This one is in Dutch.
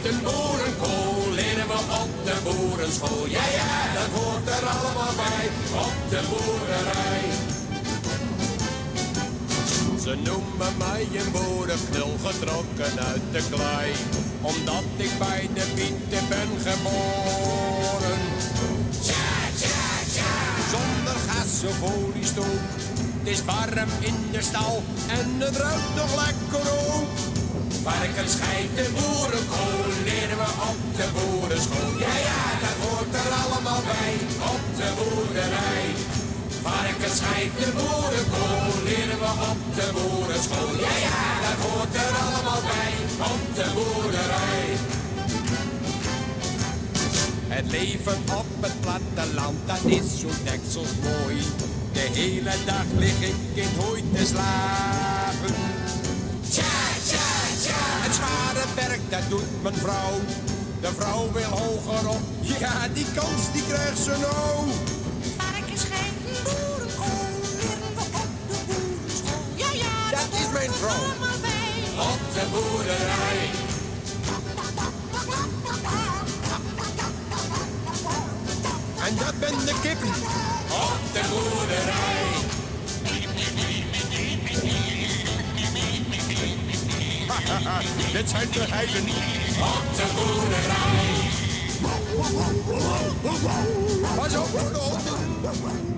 een boerenkool leren we op de boerenschool. Ja, ja, dat hoort er allemaal bij op de boerderij. Ze noemen mij een boerenknul, getrokken uit de klei, omdat ik bij de bieten ben geboren. Tja, tja, tja. Zonder gas of oliestook, het is warm in de stal en het ruikt nog lekker ook. Varkens, geiten, boerenkool leren we op de boerenschool. Ja, ja, dat hoort er allemaal bij op de boerderij. Varkens, geiten, boerenkool leren we op de boerenschool. Ja, ja, dat hoort er allemaal bij op de boerderij. Het leven op het platteland, dat is zo deksels mooi. De hele dag lig ik in hooi te slapen. Tja, tja, tja. Het zware werk, dat doet mijn vrouw. De vrouw wil hoger op, ja, die kans die krijgt ze nou. Varkens, geiten, boerenkool leren we op de boerenschool. Ja, ja, dat is mijn vrouw. Op de boerderij. En dat ben de kippen. Op de boerderij. Dit zijn de heiden. Op de boerderij. Pas op voor de honden.